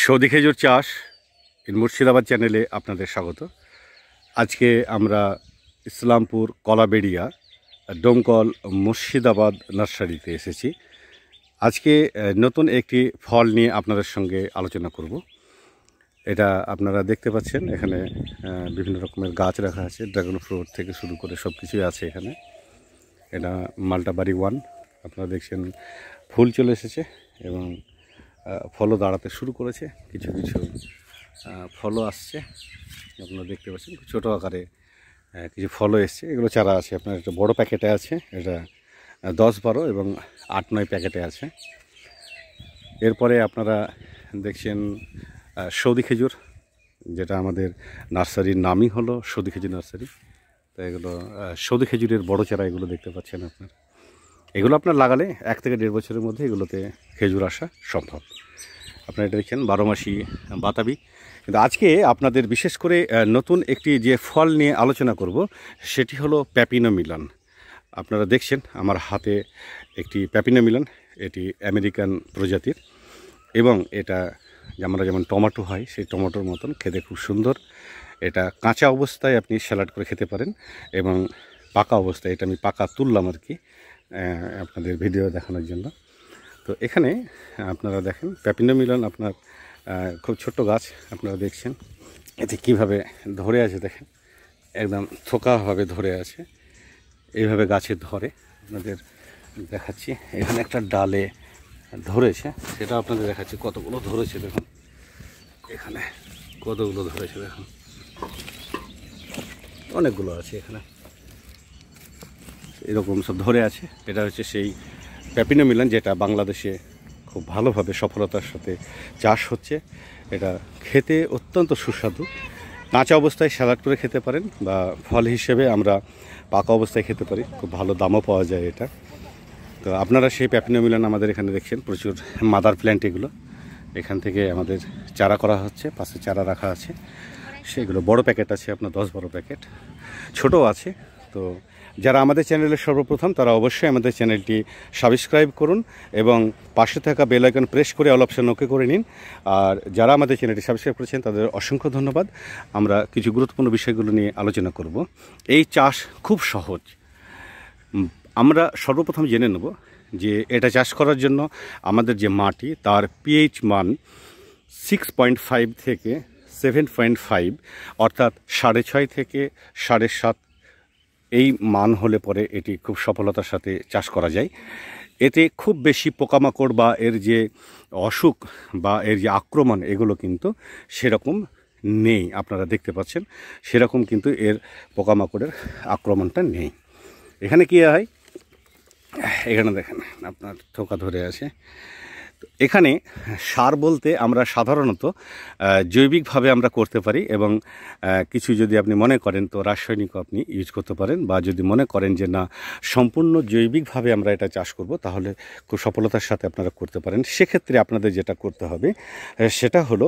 Saudi খেজুর চাষ in Murshidabad চ্যানেলে আপনাদের স্বাগত। আজকে আমরা ইসলামপুর কলাবেড়িয়া ডোমকল মুর্শিদাবাদ নার্সারিতে এসেছি। আজকে নতুন একটি ফল নিয়ে আপনাদের সঙ্গে আলোচনা করব। এটা আপনারা দেখতে পাচ্ছেন, এখানে বিভিন্ন রকমের গাছ রাখা আছে, ড্রাগন ফ্রুট থেকে শুরু করে সব কিছুই আছে এখানে। এটা মাল্টাবাড়ি 1, আপনারা দেখছেন ফুল চলে এসেছে এবং ফলও দাঁড়াতে শুরু করেছে। কিছু কিছু ফলও আসছে, আপনারা দেখতে পাচ্ছেন ছোটো আকারে কিছু ফলও এসছে। এগুলো চারা আছে, আপনার একটা বড় প্যাকেটে আছে, এটা 10-12 এবং 8-9 প্যাকেটে আছে। এরপরে আপনারা দেখছেন সৌদি খেজুর, যেটা আমাদের নার্সারির নামই হলো সৌদি খেজুর নার্সারি। তো এগুলো সৌদি খেজুরের বড় চারা এগুলো দেখতে পাচ্ছেন আপনার। এগুলো আপনার লাগালে 1 থেকে 1.5 বছরের মধ্যে এগুলোতে খেজুর আসা সম্ভব। আপনারা এটা দেখছেন 12 মাসি বাতাবি। কিন্তু আজকে আপনাদের বিশেষ করে নতুন একটি যে ফল নিয়ে আলোচনা করব সেটি হলো প্যাপিনো মিলন। আপনারা দেখছেন আমার হাতে একটি প্যাপিনো মিলন, এটি আমেরিকান প্রজাতির এবং এটা আমরা যেমন টমেটো হয় সেই টমেটোর মতন খেতে খুব সুন্দর। এটা কাঁচা অবস্থায় আপনি স্যালাড করে খেতে পারেন এবং পাকা অবস্থায়, এটা আমি পাকা তুললাম আর কি আপনাদের ভিডিও দেখানোর জন্য। তো এখানে আপনারা দেখেন প্যাপিনো মিলন আপনার খুব ছোট্ট গাছ, আপনারা দেখছেন এতে কিভাবে ধরে আছে, দেখেন একদম থোকাভাবে ধরে আছে, এইভাবে গাছে ধরে। আপনাদের দেখাচ্ছি, এখানে একটা ডালে ধরেছে, সেটা আপনাদের দেখাচ্ছি কতগুলো ধরেছে। দেখুন এখানে কতগুলো ধরেছে, দেখুন অনেকগুলো আছে এখানে, এরকম সব ধরে আছে। এটা হচ্ছে সেই প্যাপিনো মিলন যেটা বাংলাদেশে খুব ভালোভাবে সফলতার সাথে চাষ হচ্ছে। এটা খেতে অত্যন্ত সুস্বাদু, কাঁচা অবস্থায় স্যালাড করে খেতে পারেন বা ফল হিসেবে আমরা পাকা অবস্থায় খেতে পারি, খুব ভালো দামও পাওয়া যায় এটা। তো আপনারা সেই প্যাপিনো মিলন আমাদের এখানে দেখছেন প্রচুর মাদার প্ল্যান্ট, এগুলো এখান থেকে আমাদের চারা করা হচ্ছে, পাশে চারা রাখা আছে। সেগুলো বড় প্যাকেট আছে আপনার 10-12 প্যাকেট, ছোটও আছে। তো যারা আমাদের চ্যানেলের সর্বপ্রথম তারা অবশ্যই আমাদের চ্যানেলটি সাবস্ক্রাইব করুন এবং পাশে থাকা বেল আইকন প্রেস করে অল অপশন ওকে করে নিন। আর যারা আমাদের চ্যানেলটি সাবস্ক্রাইব করেছেন তাদের অসংখ্য ধন্যবাদ। আমরা কিছু গুরুত্বপূর্ণ বিষয়গুলো নিয়ে আলোচনা করব। এই চাষ খুব সহজ। আমরা সর্বপ্রথম জেনে নেব যে এটা চাষ করার জন্য আমাদের যে মাটি তার পিএইচ মান 6.5 থেকে 7.5, অর্থাৎ 6.5 থেকে 7.5 এই মান হলে পরে এটি খুব সফলতার সাথে চাষ করা যায়। এতে খুব বেশি পোকামাকড় বা এর যে অসুখ বা এর যে আক্রমণ এগুলো কিন্তু সেরকম নেই। আপনারা দেখতে পাচ্ছেন সেরকম কিন্তু এর পোকামাকড়ের আক্রমণটা নেই। এখানে কী হয়, এখানে দেখেন আপনার থোকা ধরে আছে। তো এখানে সার বলতে আমরা সাধারণত জৈবিকভাবে আমরা করতে পারি এবং কিছু যদি আপনি মনে করেন তো রাসায়নিকও আপনি ইউজ করতে পারেন, বা যদি মনে করেন যে না সম্পূর্ণ জৈবিকভাবে আমরা এটা চাষ করব তাহলে খুব সফলতার সাথে আপনারা করতে পারেন। সেক্ষেত্রে আপনাদের যেটা করতে হবে সেটা হলো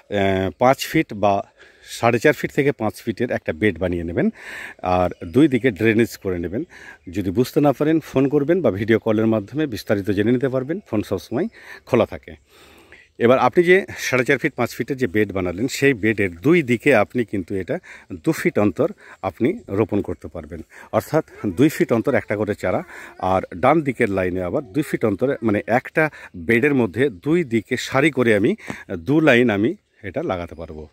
5 ফিট বা 4.5 ফিট থেকে 5 ফিটের একটা বেড বানিয়ে নেবেন আর 2 দিকে ড্রেনেজ করে নেবেন। যদি বুঝতে না পারেন ফোন করবেন বা ভিডিও কলের মাধ্যমে বিস্তারিত জেনে নিতে পারবেন, ফোন সবসময় খোলা থাকে। এবার আপনি যে 4.5 ফিট 5 ফিটের যে বেড বানালেন সেই বেডের 2 দিকে আপনি কিন্তু এটা 2 ফিট অন্তর আপনি রোপণ করতে পারবেন, অর্থাৎ 2 ফিট অন্তর একটা করে চারা। আর ডান দিকের লাইনে আবার 2 ফিট অন্তরে, মানে একটা বেডের মধ্যে 2 দিকে সারি করে আমি 2 লাইন আমি এটা লাগাতে পারবো।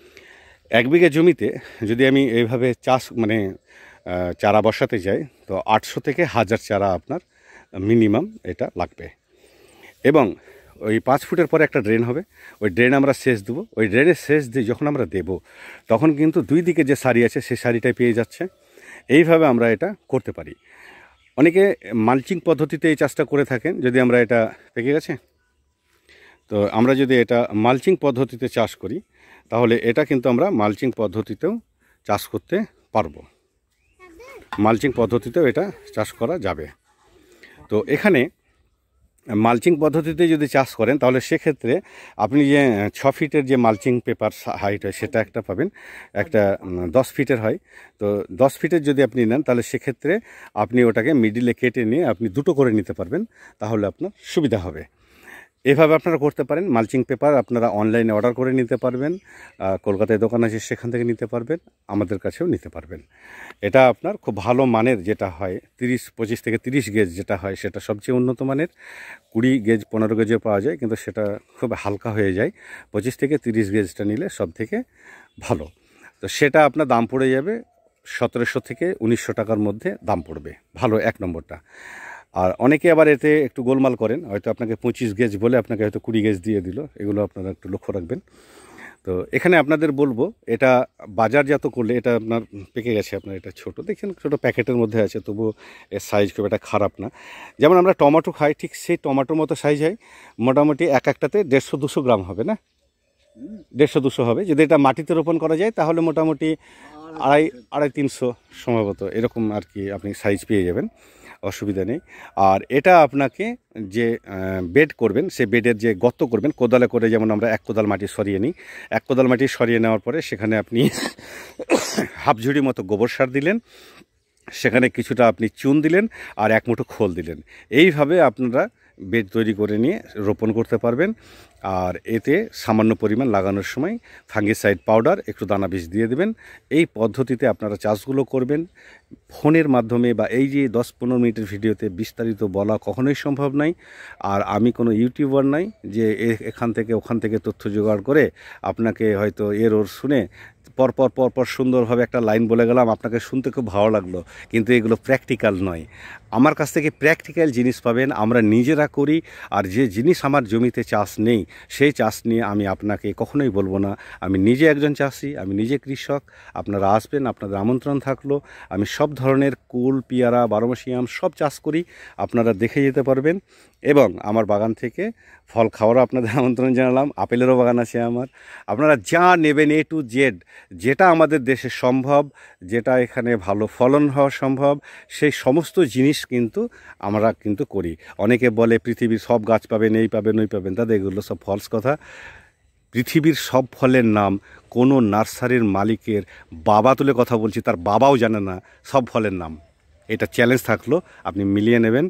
1 বিঘা জমিতে যদি আমি এইভাবে চাষ চারা বসাতে যাই তো 800 থেকে 1000 চারা আপনার মিনিমাম এটা লাগবে। এবং ওই 5 ফুটের পরে একটা ড্রেন হবে, ওই ড্রেন আমরা সেচ দেবো। ওই ড্রেনের সেচ দিয়ে যখন আমরা দেবো তখন কিন্তু 2 দিকে যে সারি আছে সেই সারিটাই পেয়ে যাচ্ছে। এইভাবে আমরা এটা করতে পারি। অনেকে মালচিং পদ্ধতিতে এই চাষটা করে থাকেন। যদি আমরা এটা পেকে গেছে, তো আমরা যদি এটা মালচিং পদ্ধতিতে চাষ করি তাহলে এটা কিন্তু আমরা মালচিং পদ্ধতিতেও চাষ করতে পারবো, মালচিং পদ্ধতিতেও এটা চাষ করা যাবে। তো এখানে মালচিং পদ্ধতিতে যদি চাষ করেন তাহলে সেক্ষেত্রে আপনি যে 6 ফিটের যে মালচিং পেপার হাইট হয় সেটা একটা পাবেন, একটা 10 ফিটের হয়। তো 10 ফিটের যদি আপনি নেন তাহলে সেক্ষেত্রে আপনি ওটাকে মিডিলে কেটে নিয়ে আপনি 2টো করে নিতে পারবেন, তাহলে আপনার সুবিধা হবে। এভাবে আপনারা করতে পারেন। মালচিং পেপার আপনারা অনলাইনে অর্ডার করে নিতে পারবেন, কলকাতায় দোকান আছে সেখান থেকে নিতে পারবেন, আমাদের কাছেও নিতে পারবেন। এটা আপনার খুব ভালো মানের যেটা হয় 25 থেকে 30 গেজ যেটা হয় সেটা সবচেয়ে উন্নত মানের। 20 গেজ 15 গেজও পাওয়া যায়, কিন্তু সেটা খুব হালকা হয়ে যায়। 25 থেকে 30 গেজটা নিলে সব থেকে ভালো। তো সেটা আপনার দাম পড়ে যাবে 1700 থেকে 1900 টাকার মধ্যে দাম পড়বে, ভালো 1 নম্বরটা। আর অনেকে আবার এতে একটু গোলমাল করেন, হয়তো আপনাকে 25 গেজ বলে আপনাকে হয়তো 20 গেজ দিয়ে দিল, এগুলো আপনারা একটু লক্ষ্য রাখবেন। তো এখানে আপনাদের বলবো, এটা বাজারজাত করলে এটা আপনার পেকে গেছে, আপনার এটা ছোট দেখছেন, ছোট প্যাকেটের মধ্যে আছে, তবুও এর সাইজ খুব একটা খারাপ না। যেমন আমরা টমেটো খাই, ঠিক সেই টমেটোর মতো সাইজ হয়, মোটামুটি একটাতে 150-200 গ্রাম হবে না, 150-200 হবে। যদি এটা মাটিতে রোপণ করা যায় তাহলে মোটামুটি 250-300 সম্ভবত এরকম আর কি আপনি সাইজ পেয়ে যাবেন, অসুবিধা নেই। আর এটা আপনাকে যে বেড করবেন, সে বেডের যে গর্ত করবেন কোদালে করে, যেমন আমরা 1 কোদাল মাটি সরিয়ে নিই, 1 কোদাল মাটি সরিয়ে নেওয়ার পরে সেখানে আপনি হাফ ঝুড়ি মতো গোবর সার দিলেন, সেখানে কিছুটা আপনি চুন দিলেন, আর 1 মুঠো খোল দিলেন। এইভাবে আপনারা বেড তৈরি করে নিয়ে রোপণ করতে পারবেন। আর এতে সামান্য পরিমাণ লাগানোর সময় ফাঙ্গিসাইড পাউডার, একটু দানা বীজ দিয়ে দেবেন। এই পদ্ধতিতে আপনারা চাষগুলো করবেন। ফোনের মাধ্যমে বা এই যে 10-15 মিনিটের ভিডিওতে বিস্তারিত বলা কখনোই সম্ভব নয়। আর আমি কোনো ইউটিউবার নাই যে এখান থেকে ওখান থেকে তথ্য জোগাড় করে আপনাকে হয়তো এর ওর শুনে পরপর সুন্দরভাবে একটা লাইন বলে গেলাম, আপনাকে শুনতে খুব ভালো লাগলো, কিন্তু এগুলো প্র্যাকটিক্যাল নয়। আমার কাছ থেকে প্র্যাকটিক্যাল জিনিস পাবেন, আমরা নিজেরা করি। আর যে জিনিস আমার জমিতে চাষ নেই, সেই চাষ নিয়ে আমি আপনাকে কখনোই বলবো না। আমি নিজে একজন চাষি, আমি নিজে কৃষক। আপনারা আসবেন, আপনাদের আমন্ত্রণ থাকলো। আমি সব ধরনের কুল, পেয়ারা, বারোমাসি আম সব চাষ করি, আপনারা দেখে যেতে পারবেন। এবং আমার বাগান থেকে ফল খাওয়ারও আপনাদের আমন্ত্রণ জানালাম। আপেলেরও বাগান আছে আমার। আপনারা যা নেবেন A to Z, যেটা আমাদের দেশে সম্ভব, যেটা এখানে ভালো ফলন হওয়া সম্ভব, সেই সমস্ত জিনিস কিন্তু আমরা কিন্তু করি। অনেকে বলে পৃথিবীর সব গাছ পাবেন, এই পাবেন, ওই পাবেন, তাদের এগুলো সব ফলস কথা। পৃথিবীর সব ফলের নাম কোনো নার্সারির মালিকের বাবা তুলে কথা বলছি, তার বাবাও জানে না সব ফলের নাম। এটা চ্যালেঞ্জ থাকলো, আপনি মিলিয়ে নেবেন।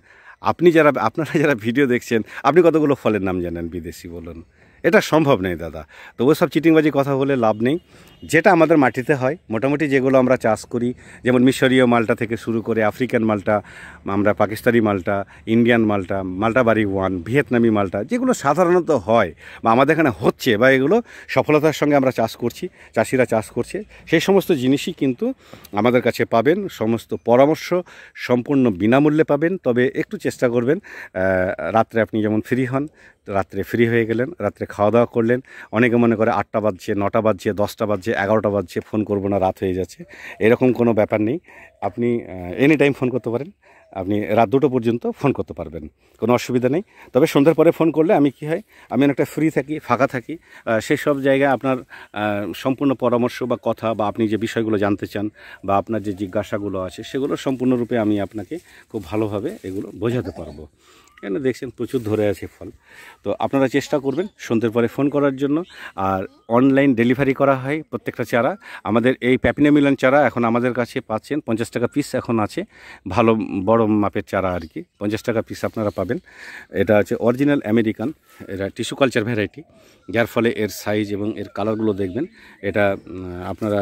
আপনারা যারা ভিডিও দেখছেন, আপনি কতগুলো ফলের নাম জানেন বিদেশি বলুন? এটা সম্ভব নেই দাদা। তো ওই সব চিটিংবাজি কথা বলে লাভ নেই। যেটা আমাদের মাটিতে হয়, মোটামুটি যেগুলো আমরা চাষ করি, যেমন মিশরীয় মালটা থেকে শুরু করে আফ্রিকান মালটা, আমরা পাকিস্তানি মালটা, ইন্ডিয়ান মালটা, মালটাবাড়ি 1, ভিয়েতনামি মালটা, যেগুলো সাধারণত হয় বা আমাদের এখানে হচ্ছে, বা এগুলো সফলতার সঙ্গে আমরা চাষ করছি, চাষিরা চাষ করছে, সেই সমস্ত জিনিসই কিন্তু আমাদের কাছে পাবেন। সমস্ত পরামর্শ সম্পূর্ণ বিনামূল্যে পাবেন। তবে একটু চেষ্টা করবেন, রাত্রে আপনি যেমন ফ্রি হন, রাত্রে ফ্রি হয়ে গেলেন, রাত্রে খাওয়া দাওয়া করলেন। অনেকে মনে করে 8টা বাজছে, 9টা বাজছে, 10টা বাজছে, 11টা বাজছে, ফোন করবো না, রাত হয়ে যাচ্ছে, এরকম কোনো ব্যাপার নেই। আপনি এনি টাইম ফোন করতে পারেন, আপনি রাত 2টো পর্যন্ত ফোন করতে পারবেন, কোনো অসুবিধা নেই। তবে সন্ধ্যার পরে ফোন করলে আমি কি হয়, আমি অনেকটা ফ্রি থাকি, ফাঁকা থাকি। সেই সব জায়গায় আপনার সম্পূর্ণ পরামর্শ বা কথা, বা আপনি যে বিষয়গুলো জানতে চান, বা আপনার যে জিজ্ঞাসাগুলো আছে, সেগুলো সম্পূর্ণরূপে আমি আপনাকে খুব ভালোভাবে এগুলো বোঝাতে পারবো। কেন দেখছেন প্রচুর ধরে আছে ফল। তো আপনারা চেষ্টা করবেন সন্ধ্যের পরে ফোন করার জন্য। আর অনলাইন ডেলিভারি করা হয় প্রত্যেকটা চারা। আমাদের এই প্যাপিনা মিলন চারা এখন আমাদের কাছে পাচ্ছেন 50 টাকা পিস এখন আছে, ভালো বড় মাপের চারা আর কি, 50 টাকা পিস আপনারা পাবেন। এটা আছে অরিজিনাল আমেরিকান, এটা টিস্যু কালচার ভ্যারাইটি, যার ফলে এর সাইজ এবং এর কালারগুলো দেখবেন। এটা আপনারা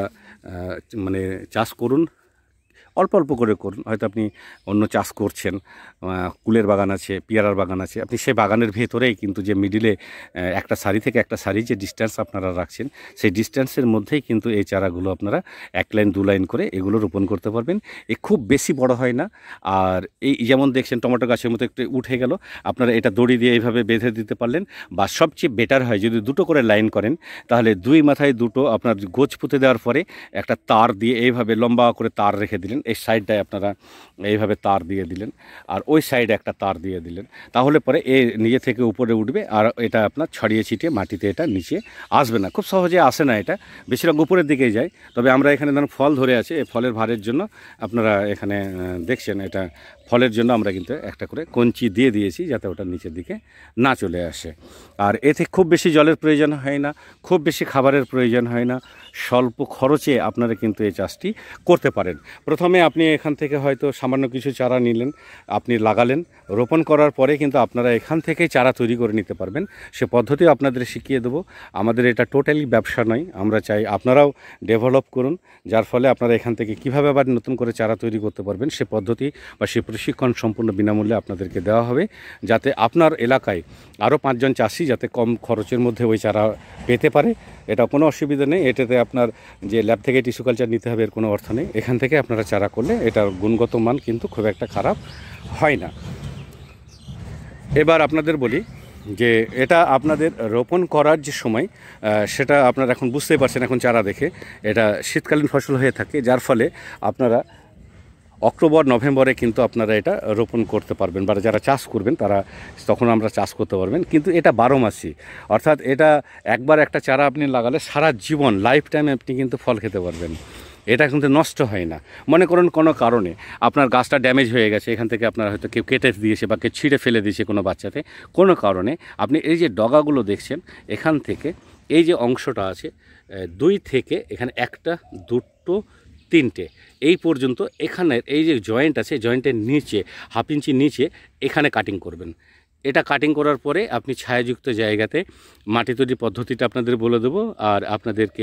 মানে চাষ করুন, অল্প অল্প করে করুন। হয়তো আপনি অন্য চাষ করছেন, কুলের বাগান আছে, পেয়ারার বাগান আছে, আপনি সেই বাগানের ভেতরেই কিন্তু যে মিডিলে একটা সারি থেকে একটা সারি যে ডিস্ট্যান্স আপনারা রাখছেন, সেই ডিস্ট্যান্সের মধ্যেই কিন্তু এই চারাগুলো আপনারা 1 লাইন 2 লাইন করে এগুলো রোপণ করতে পারবেন। খুব বেশি বড় হয় না। আর এই যেমন দেখছেন টমেটো গাছের মতো একটু উঠে গেল, আপনারা এটা দড়ি দিয়ে এইভাবে বেঁধে দিতে পারলেন। বা সবচেয়ে বেটার হয় যদি 2টো করে লাইন করেন, তাহলে 2 মাথায় 2টো আপনার গোছ পুঁতে দেওয়ার পরে একটা তার দিয়ে এইভাবে লম্বা করে তার রেখে দিলেন, এই সাইডটায় আপনারা এইভাবে তার দিয়ে দিলেন, আর ওই সাইডে একটা তার দিয়ে দিলেন। তাহলে পরে এ নিজে থেকে উপরে উঠবে, আর এটা আপনার ছড়িয়ে ছিটিয়ে মাটিতে এটা নিচে আসবে না, খুব সহজে আসে না, এটা বেশিরভাগ উপরের দিকেই যায়। তবে আমরা এখানে ধরুন ফল ধরে আছে, এই ফলের ভারের জন্য আপনারা এখানে দেখছেন এটা ফলের জন্য আমরা কিন্তু একটা করে কঞ্চি দিয়ে দিয়েছি যাতে ওটা নিচের দিকে না চলে আসে। আর এতে খুব বেশি জলের প্রয়োজন হয় না, খুব বেশি খাবারের প্রয়োজন হয় না, স্বল্প খরচে আপনারা কিন্তু এই চাষটি করতে পারেন। প্রথমে আপনি এখান থেকে হয়তো সামান্য কিছু চারা নিলেন, আপনি লাগালেন, রোপণ করার পরে কিন্তু আপনারা এখান থেকেই চারা তৈরি করে নিতে পারবেন। সে পদ্ধতিও আপনাদের শিখিয়ে দেবো। আমাদের এটা টোটালি ব্যবসা নয়, আমরা চাই আপনারাও ডেভেলপ করুন, যার ফলে আপনারা এখান থেকে কীভাবে আবার নতুন করে চারা তৈরি করতে পারবেন সে পদ্ধতি বা সে প্রশিক্ষণ সম্পূর্ণ বিনামূল্যে আপনাদেরকে দেওয়া হবে, যাতে আপনার এলাকায় আরও 5 জন চাষি যাতে কম খরচের মধ্যে ওই চারা পেতে পারে। এটা কোনো অসুবিধা নেই, এটাতে আপনার যে ল্যাব থেকে টিস্যু কালচার নিতে হবে এর কোনো অর্থ নেই। এখান থেকে আপনারা চারা করলে এটার গুণগত মান কিন্তু খুব একটা খারাপ হয় না। এবার আপনাদের বলি যে এটা আপনাদের রোপণ করার যে সময় সেটা আপনারা এখন বুঝতেই পারছেন, এখন চারা দেখে এটা শীতকালীন ফসল হয়ে থাকে, যার ফলে আপনারা অক্টোবর নভেম্বরে কিন্তু আপনারা এটা রোপণ করতে পারবেন, বা যারা চাষ করবেন তারা তখন আমরা চাষ করতে পারবেন। কিন্তু এটা 12 মাসই, অর্থাৎ এটা একবার একটা চারা আপনি লাগালে সারা জীবন লাইফ টাইম আপনি কিন্তু ফল খেতে পারবেন। এটা কিন্তু নষ্ট হয় না। মনে করুন কোনো কারণে আপনার গাছটা ড্যামেজ হয়ে গেছে, এখান থেকে আপনার হয়তো কেউ কেটে দিয়েছে বা কেউ ছিঁড়ে ফেলে দিয়েছে কোনো বাচ্চাতে, কোনো কারণে আপনি এই যে ডগাগুলো দেখছেন এখান থেকে এই যে অংশটা আছে 2 থেকে এখানে 1টা 2টো 3টে এই পর্যন্ত এখানের এই যে জয়েন্ট আছে, জয়েন্টের নিচে 1/2 ইঞ্চি নিচে এখানে কাটিং করবেন। এটা কাটিং করার পরে আপনি ছায়াযুক্ত জায়গাতে মাটি তৈরি পদ্ধতিটা আপনাদের বলে দেবো, আর আপনাদেরকে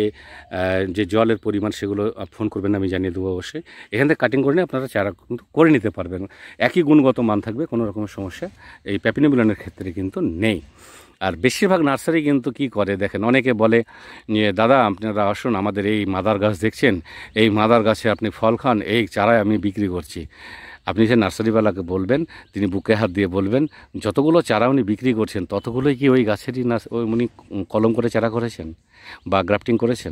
যে জলের পরিমাণ সেগুলো ফোন করবেন, আমি জানিয়ে দেবো অবশ্যই। এখান থেকে কাটিং করে নিয়ে আপনারা চারা কিন্তু করে নিতে পারবেন, একই গুণগত মান থাকবে, কোনো রকমের সমস্যা এই প্যাপিনো মিলনের ক্ষেত্রে কিন্তু নেই। আর বেশিরভাগ নার্সারি কিন্তু কি করে দেখেন, অনেকে বলে যে দাদা আপনারা আসুন আমাদের এই মাদার গাছ দেখছেন, এই মাদার গাছে আপনি ফল খান, এই চারায় আমি বিক্রি করছি। আপনি সে নার্সারিওয়ালাকে বলবেন, তিনি বুকে হাত দিয়ে বলবেন যতগুলো চারা উনি বিক্রি করছেন ততগুলোই কি ওই গাছেরই ওই উনি কলম করে চারা করেছেন বা গ্রাফটিং করেছেন?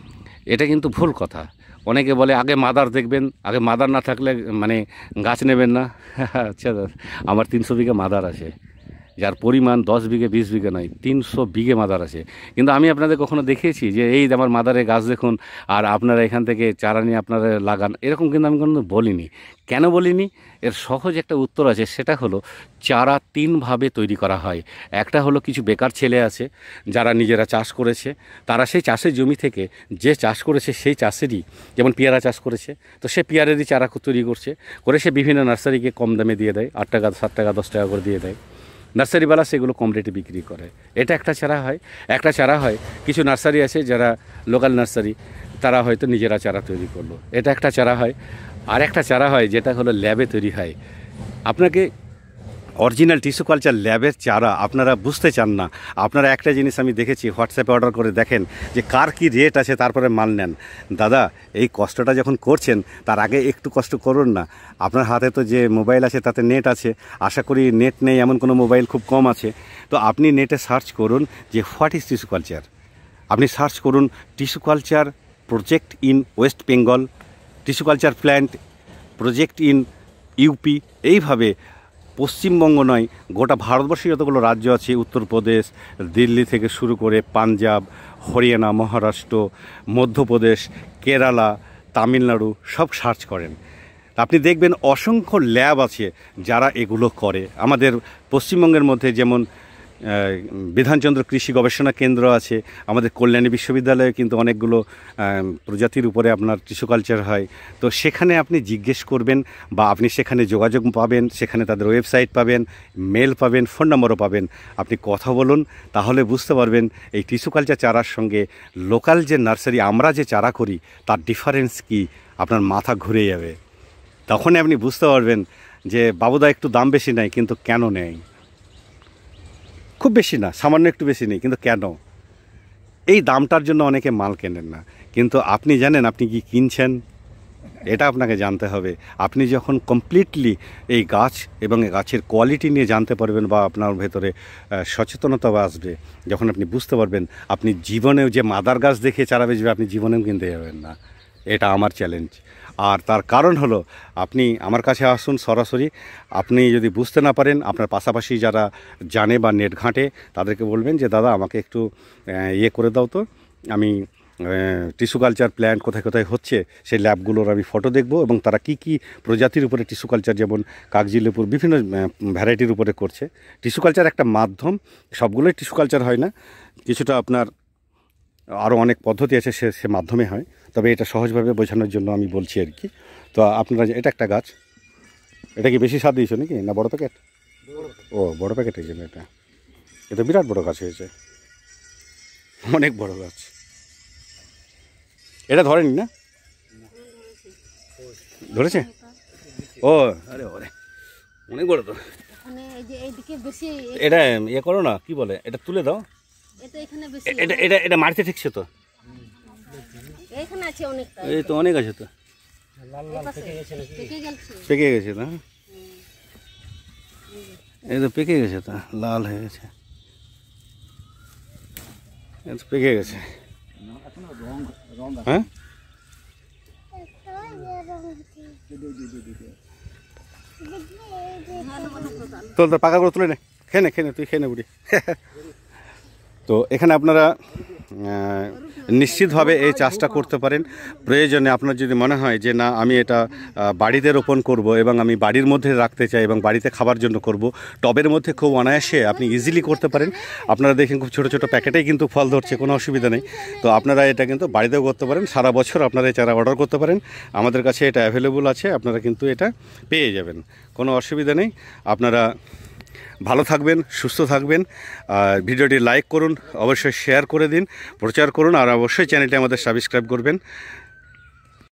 এটা কিন্তু ভুল কথা। অনেকে বলে আগে মাদার দেখবেন, আগে মাদার না থাকলে মানে গাছ নেবেন না। আচ্ছা, আমার 300 বিঘা মাদার আছে, যার পরিমাণ 10 বিঘে 20 বিঘে নয়, 300 বিঘে মাদার আছে। কিন্তু আমি আপনাদের কখনো দেখিয়েছি যে এই আমার মাদারে গাছ দেখুন আর আপনারা এখান থেকে চারা নিয়ে আপনারা লাগান, এরকম কিন্তু আমি কোনো বলিনি। কেন বলিনি? এর সহজ একটা উত্তর আছে, সেটা হলো চারা 3 ভাবে তৈরি করা হয়। একটা হলো কিছু বেকার ছেলে আছে যারা নিজেরা চাষ করেছে, তারা সেই চাষের জমি থেকে যে চাষ করেছে সেই চাষেরই, যেমন পেয়ারা চাষ করেছে তো সে পেয়ারেরই চারা তৈরি করছে, করে সে বিভিন্ন নার্সারিকে কম দামে দিয়ে দেয়, 8 টাকা 7 টাকা 10 টাকা করে দিয়ে দেয়। নার্সারিওয়ালা সেগুলো কম রেটে বিক্রি করে। এটা একটা চারা হয়। একটা চারা হয় কিছু নার্সারি আছে যারা লোকাল নার্সারি, তারা হয়তো নিজেরা চারা তৈরি করলো, এটা একটা চারা হয়। আর একটা চারা হয় যেটা হলো ল্যাবে তৈরি হয়। আপনাকে অরিজিনাল টিস্যু কালচার ল্যাবের চারা আপনারা বুঝতে চান না। আপনারা একটা জিনিস আমি দেখেছি, হোয়াটসঅ্যাপে অর্ডার করে দেখেন যে কার কী রেট আছে, তারপরে মাল নেন। দাদা এই কষ্টটা যখন করছেন তার আগে একটু কষ্ট করুন না। আপনার হাতে তো যে মোবাইল আছে তাতে নেট আছে, আশা করি নেট নেই এমন কোনো মোবাইল খুব কম আছে। তো আপনি নেটে সার্চ করুন যে হোয়াট ইজ টিস্যু কালচার। আপনি সার্চ করুন tissue culture project in West Bengal, tissue culture plant project in UP. এইভাবে পশ্চিমবঙ্গ নয়, গোটা ভারতবর্ষে যতগুলো রাজ্য আছে, উত্তরপ্রদেশ, দিল্লি থেকে শুরু করে পাঞ্জাব, হরিয়ানা, মহারাষ্ট্র, মধ্যপ্রদেশ, কেরালা, তামিলনাড়ু সব সার্চ করেন, আপনি দেখবেন অসংখ্য ল্যাব আছে যারা এগুলো করে। আমাদের পশ্চিমবঙ্গের মধ্যে যেমন বিধানচন্দ্র কৃষি গবেষণা কেন্দ্র আছে, আমাদের কল্যাণী বিশ্ববিদ্যালয়ে কিন্তু অনেকগুলো প্রজাতির উপরে আপনার টিস্যু কালচার হয়। তো সেখানে আপনি জিজ্ঞেস করবেন বা আপনি সেখানে যোগাযোগ পাবেন, সেখানে তাদের ওয়েবসাইট পাবেন, মেল পাবেন, ফোন নম্বরও পাবেন। আপনি কথা বলুন, তাহলে বুঝতে পারবেন এই টিস্যু কালচার চারার সঙ্গে লোকাল যে নার্সারি আমরা যে চারা করি তার ডিফারেন্স কি, আপনার মাথা ঘুরে যাবে। তখনই আপনি বুঝতে পারবেন যে বাবুদা একটু দাম বেশি নেয়, কিন্তু কেন নেয়? খুব বেশি না, সামান্য একটু বেশি নেই, কিন্তু কেন? এই দামটার জন্য অনেকে মাল কেনেন না। কিন্তু আপনি জানেন আপনি কি কিনছেন, এটা আপনাকে জানতে হবে। আপনি যখন কমপ্লিটলি এই গাছ এবং গাছের কোয়ালিটি নিয়ে জানতে পারবেন বা আপনার ভেতরে সচেতনতা আসবে, যখন আপনি বুঝতে পারবেন, আপনি জীবনেও যে মাদার গাছ দেখে চারা বেচবে আপনি জীবনেও কিনতে যাবেন না। এটা আমার চ্যালেঞ্জ। আর তার কারণ হলো আপনি আমার কাছে আসুন সরাসরি। আপনি যদি বুঝতে না পারেন, আপনার পাশাপাশি যারা জানে বা নেট ঘাঁটে তাদেরকে বলবেন যে দাদা আমাকে একটু ইয়ে করে দাও তো, আমি টিস্যু কালচার প্ল্যান্ট কোথায় কোথায় হচ্ছে সেই ল্যাবগুলোর আমি ফটো দেখব এবং তারা কি কি প্রজাতির উপরে টিস্যু কালচার, যেমন কাগজিলেপুর বিভিন্ন ভ্যারাইটির উপরে করছে। টিস্যু কালচার একটা মাধ্যম, সবগুলোই টিস্যু কালচার হয় না, কিছুটা আপনার আরও অনেক পদ্ধতি আছে সে মাধ্যমে হয়, তবে এটা সহজভাবে বোঝানোর জন্য আমি বলছি আর কি। তো আপনারা, এটা একটা গাছ, এটা কি বেশি স্বাদ দিয়েছো নাকি, না বড় প্যাকেট? ও বড় প্যাকেট এই জন্য এটা বিরাট বড় গাছ হয়েছে, অনেক বড় গাছ। এটা ধরেনি না? ধরেছে? ও আরে ওরে অনেক বড় তো। এটা ইয়ে করো না, কি বলে, এটা তুলে দাও। এটা এটা এটা মাটিতে ঠিকছে তো? এই তো অনেক আছে তো, পেকে গেছে না? এই তো পেকে গেছে তো, লাল হয়ে গেছে, পেকে গেছে। হ্যাঁ তোর পাকাগুলো তুলে নে, খেয়ে নে তুই খেয়ে নে বুড়ি। তো এখানে আপনারা নিশ্চিতভাবে এই চাষটা করতে পারেন। প্রয়োজনে আপনার যদি মনে হয় যে না আমি এটা বাড়িতে রোপণ করব এবং আমি বাড়ির মধ্যে রাখতে চাই এবং বাড়িতে খাবার জন্য করব, টবের মধ্যে খুব অনায়াসে আপনি ইজিলি করতে পারেন। আপনারা দেখেন খুব ছোটো ছোটো প্যাকেটেই কিন্তু ফল ধরছে, কোনো অসুবিধা নেই। তো আপনারা এটা কিন্তু বাড়িতেও করতে পারেন, সারা বছর আপনারা এই চারা অর্ডার করতে পারেন, আমাদের কাছে এটা অ্যাভেলেবল আছে, আপনারা কিন্তু এটা পেয়ে যাবেন, কোনো অসুবিধা নেই। আপনারা ভালো থাকবেন, সুস্থ থাকবেন। আর ভিডিওটি লাইক করুন, অবশ্যই শেয়ার করে দিন, প্রচার করুন, আর অবশ্যই চ্যানেলটি আমাদের সাবস্ক্রাইব করবেন।